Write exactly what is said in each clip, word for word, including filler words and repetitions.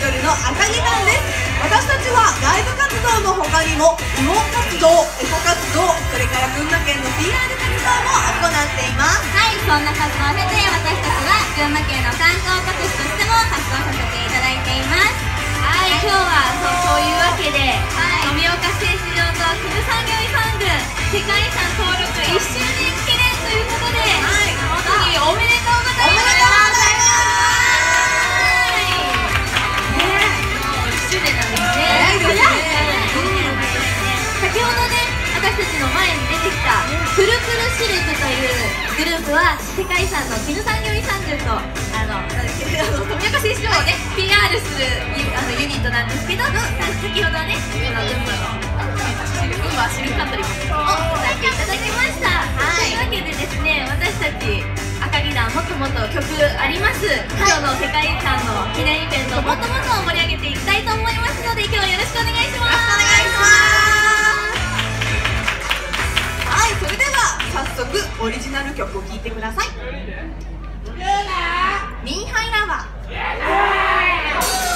ドルの赤木さんです。私たちはライブ活動の他にも慰問活動、エコ活動、それから群馬県の ピーアール 活動も行っています。 はい、そんな活動を経て私たちは群馬県の観光大使としても活動させていただいています。 はい、今日はそう、そういうわけで、 はい、 富岡製糸場と絹産業遺産群世界遺産登録いっしゅうねん記念ということで、はい、本当におめでとうございます。先ほどね、私たちの前に出てきたくるくるシルクというグループは世界遺産の絹産業遺産群とあの富岡製糸場をね ピーアール するあのユニットなんですけど、先ほどねこの群馬の群馬シルクカントリーを歌っていただきました。というわけでですね、私たち赤木団もっともっと曲あります。今日の世界遺産の記念イベントをもっともっと盛り上げていきたいと思いますので、今日はよろしくお願いします。 よろしくお願いします。はい、それでは早速オリジナル曲を聴いてください。ミーハイラバー。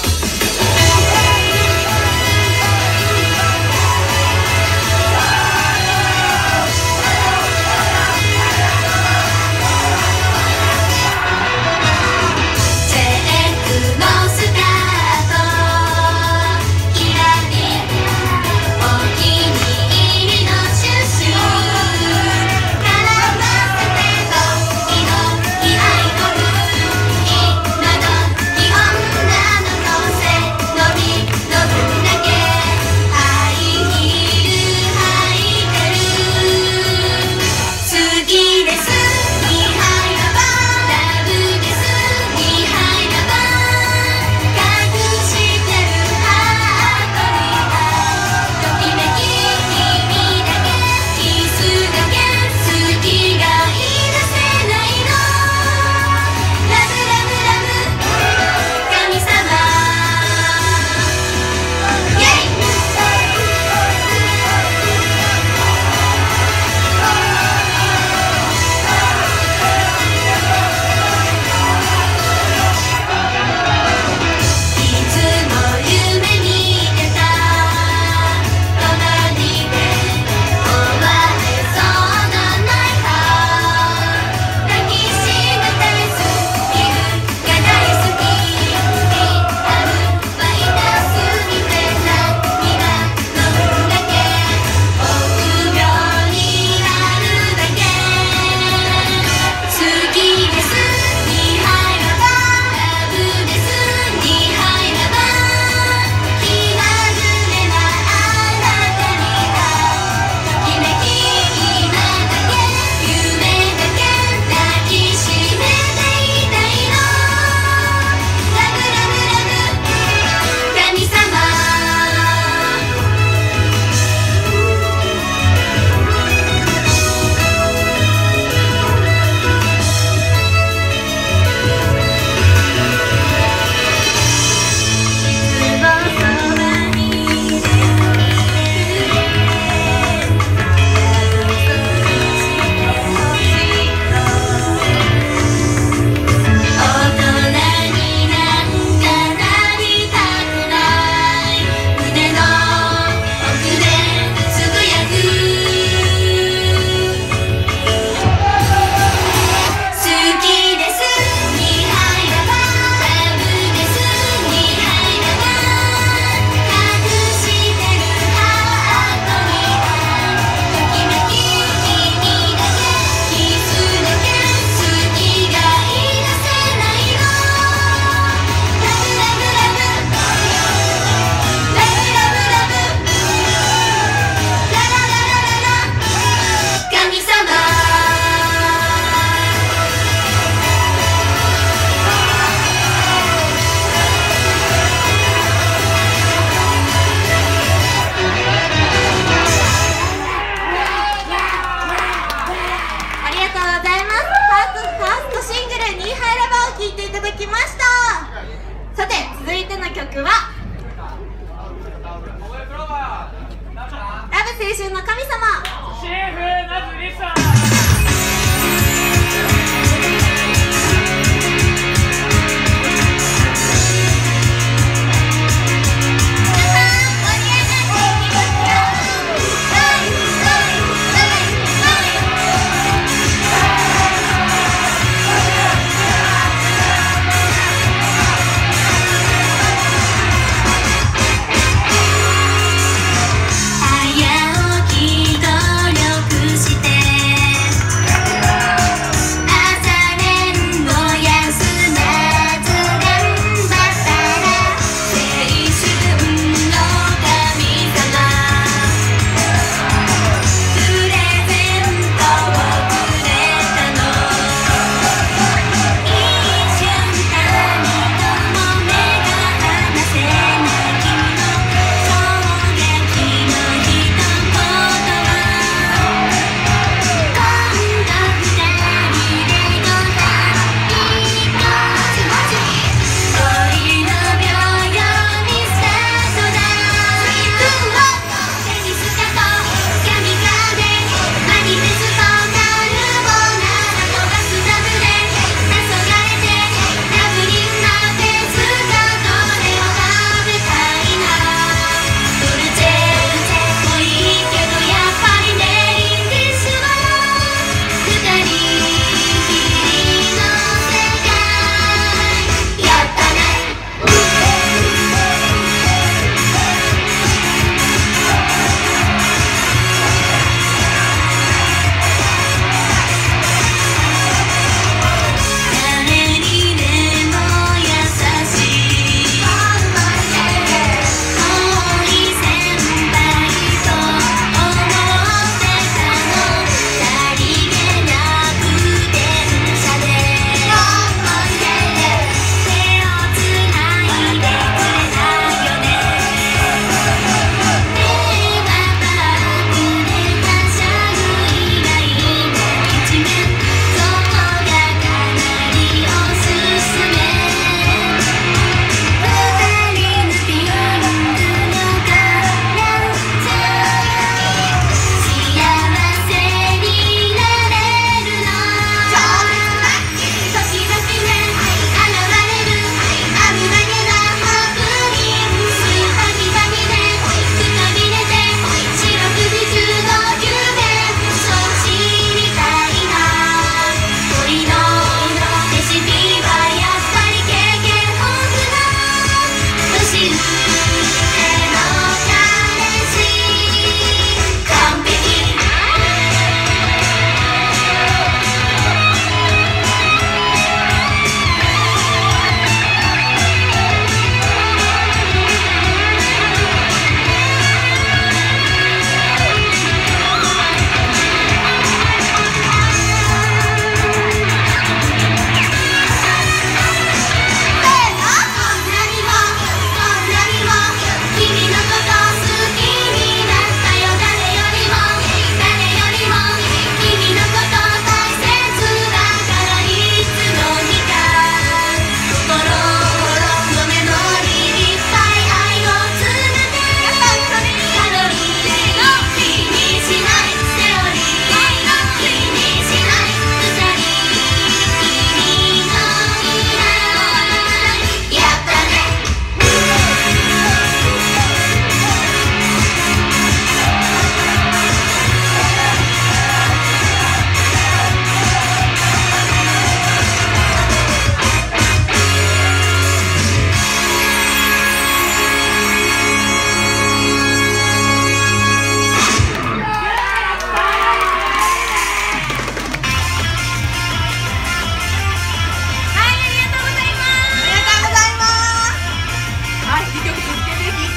青春の神様シェフナズリさん。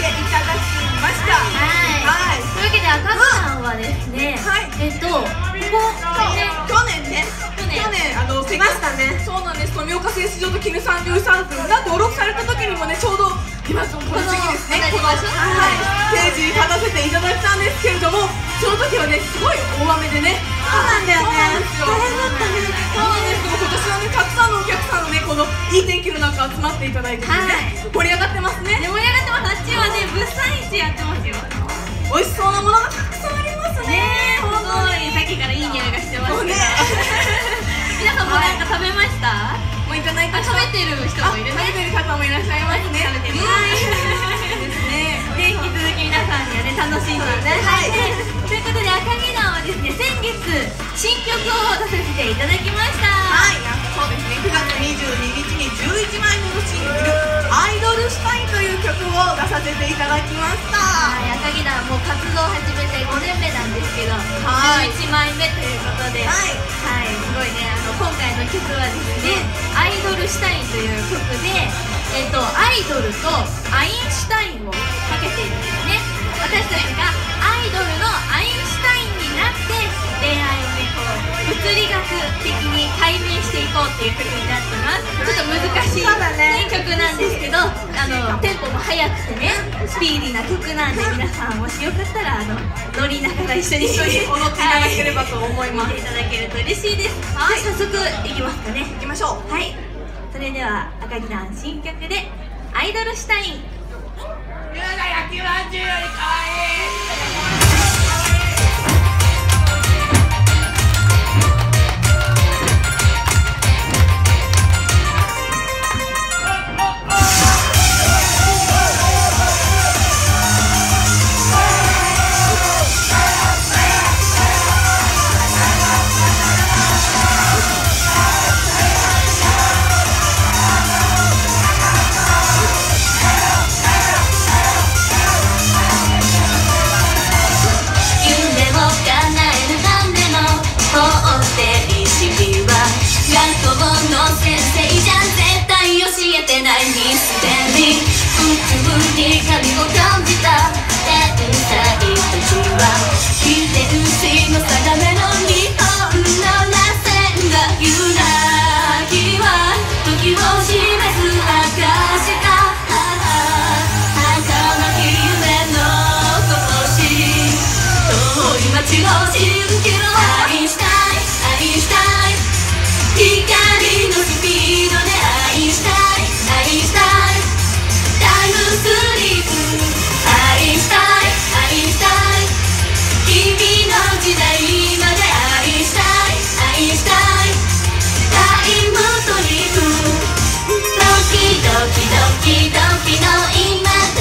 いただきました。 はい、というわけで赤木さんはですね、えっとここ去年ね、去年あの来ましたね。そうなんです。富岡製糸場と絹産業遺産群が登録された時にもね、ちょうど今そのこの時期ですね、このはいステージに立たせていただいたんですけれども、その時はねすごい大雨でね。そうなんだよね。大変だったね。そうなんです。でも今年はねたくさんのお客さんのねこのいい天気の中集まっていただいてね、盛り上がってますね。 盛り上がってます。あっちはね物産市やってますよ。 美味しそうなものがたくさんありますね。 すごいさっきからいい匂いがしてますね。皆さんもなんか食べました？ もういただいた。 食べてる人もいるね。 食べてる方もいらっしゃいますね。 食べてる。ですね。で引き続き皆さんにはね楽しんでいただいて、ということで赤木団はですね先月新曲を出させていただきました。 はい、そうですね。くがつにじゅうににちにじゅういちまいめのシングル「アイドルシュタイン」という曲を出させていただきました。 はい、赤木団もう活動を始めてごねんめなんですけど、 はい、 じゅういちまいめということで、はい、はい、すごいね、あの今回の曲はですね「アイドルシュタイン」という曲で、えっとアイドルとアインシュタインをかけているんですね。私たちがアイドルのアインシュタインになって恋愛をねこう物理学的に解明していこうっていう曲になってます。ちょっと難しい、ね、曲なんですけど、あのテンポも速くてねスピーディーな曲なんで、皆さんもしよかったらあの乗りながら一緒に一緒に踊っていただければと思います。 見ていただけると嬉しいです。はい、じゃあ早速いきますかね。 行きましょう。 はい、それでは赤木団新曲で「アイドルシュタイン」。 ゆうが焼きまんじゅうよりかわいい。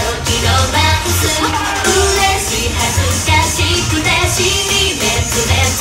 嬉しい恥ずかしくて尻滅裂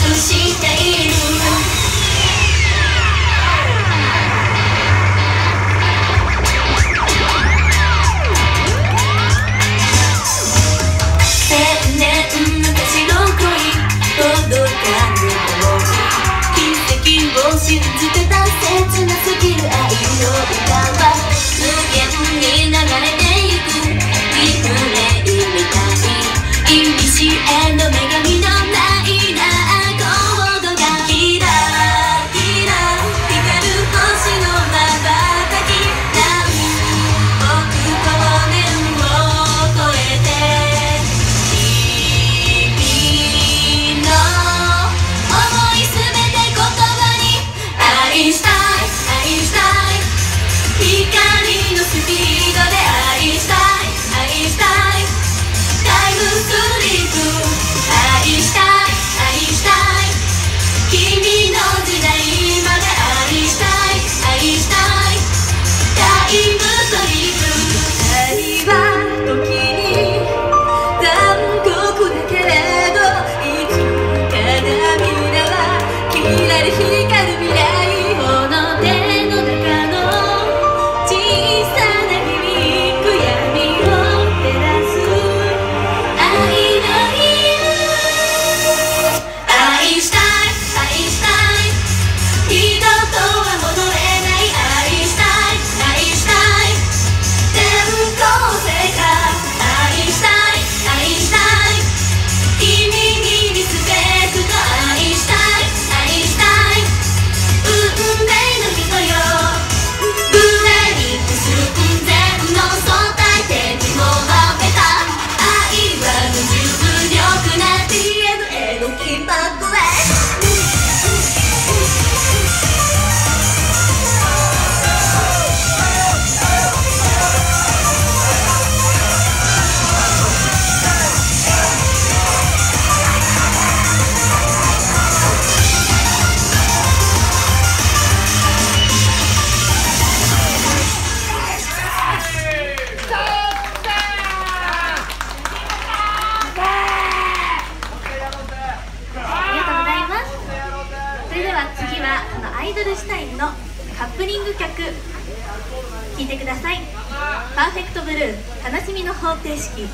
ップニング曲聴いてください。パーフェクトブルー、悲しみの方程式。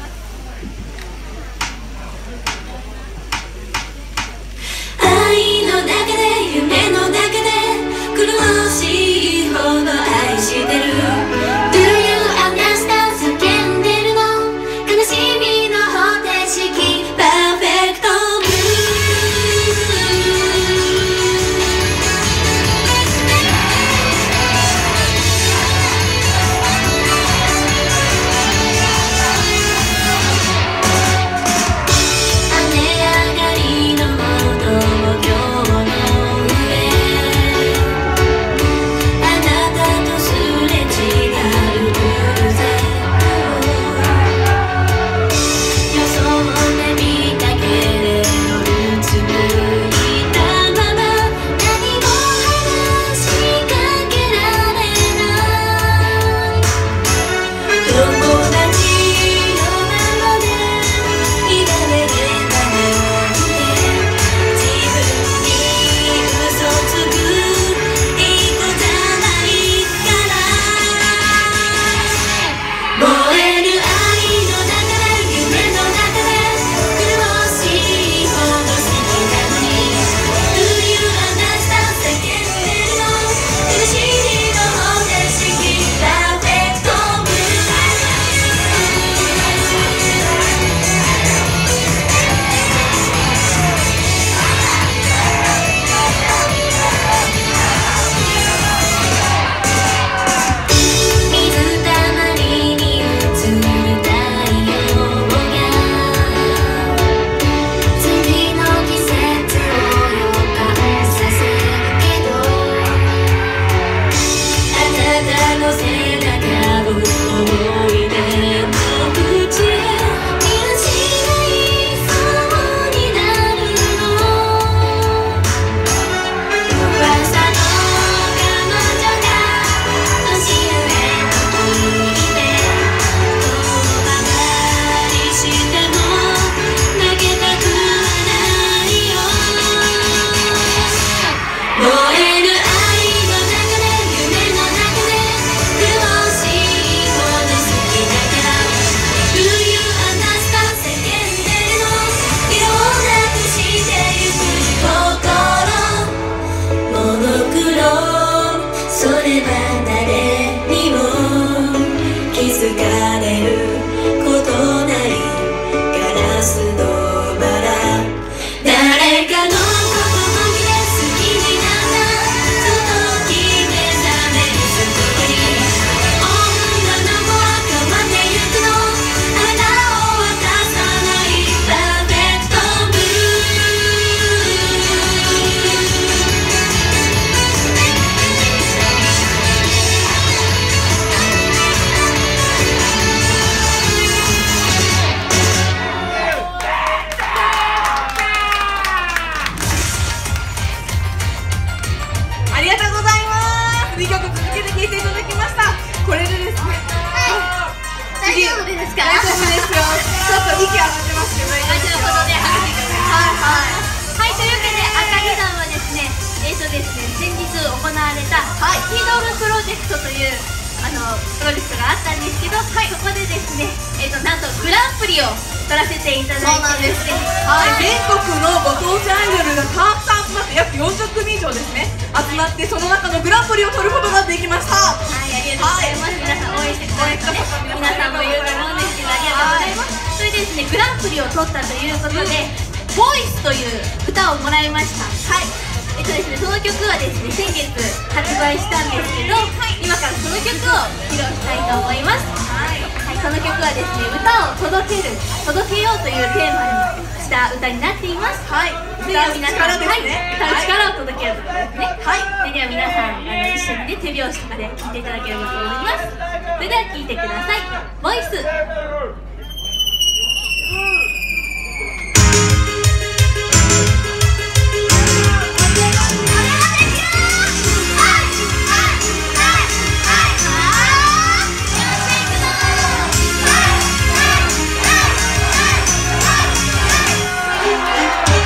愛の中で夢の中で苦しいほど愛してる Do you understand 叫んでるの悲しみの方程式パーフェクトブル雨上がりの歩道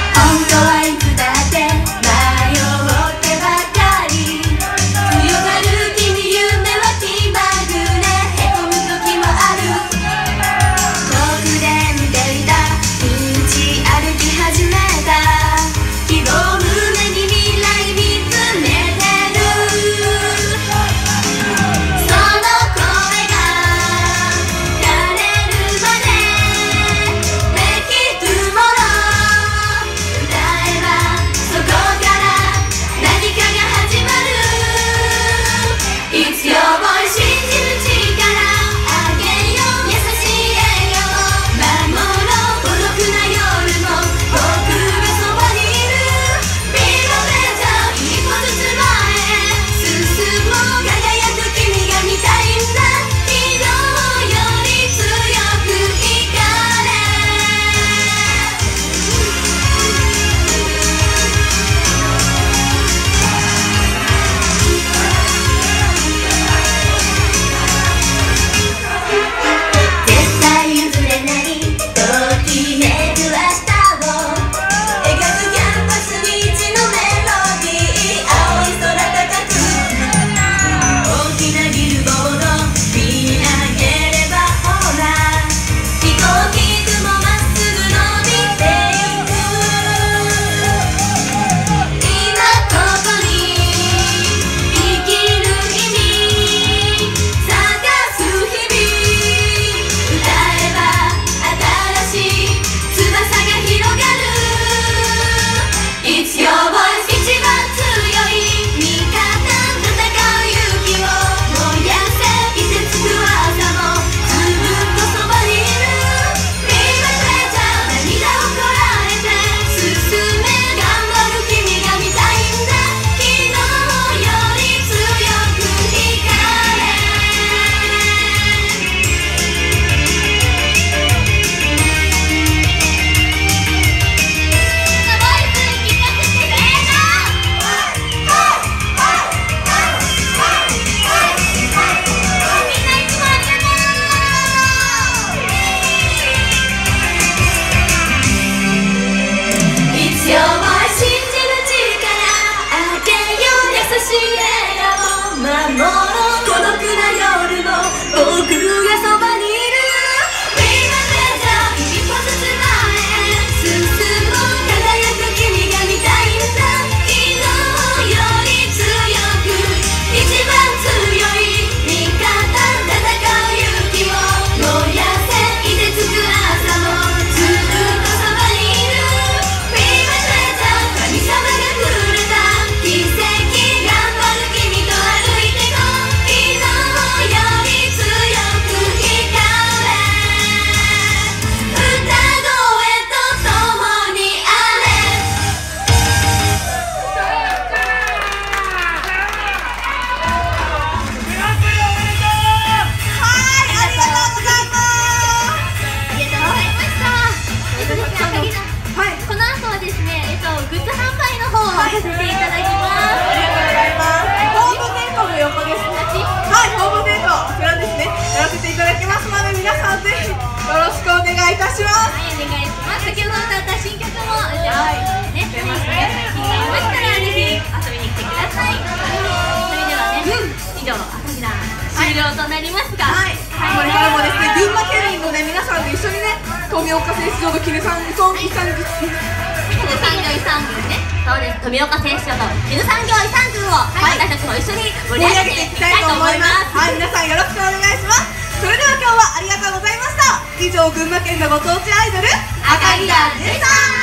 強がる願いします。先ほど歌った新曲もね、出ますね。気になりましたらぜひ遊びに来てください。それではね、以上朝日団終了となりますが、 はい、これからもですね、群馬県民のね皆さんで一緒にね、富岡製糸場と絹産業遺産絹産業遺産群ね、そうです、富岡製糸場と絹産業遺産群を私たちも一緒に盛り上げていきたいと思います。 はい、皆さんよろしくお願いします。それでは今日はありがとうございました。以上、群馬県のご当地アイドル赤木団でした。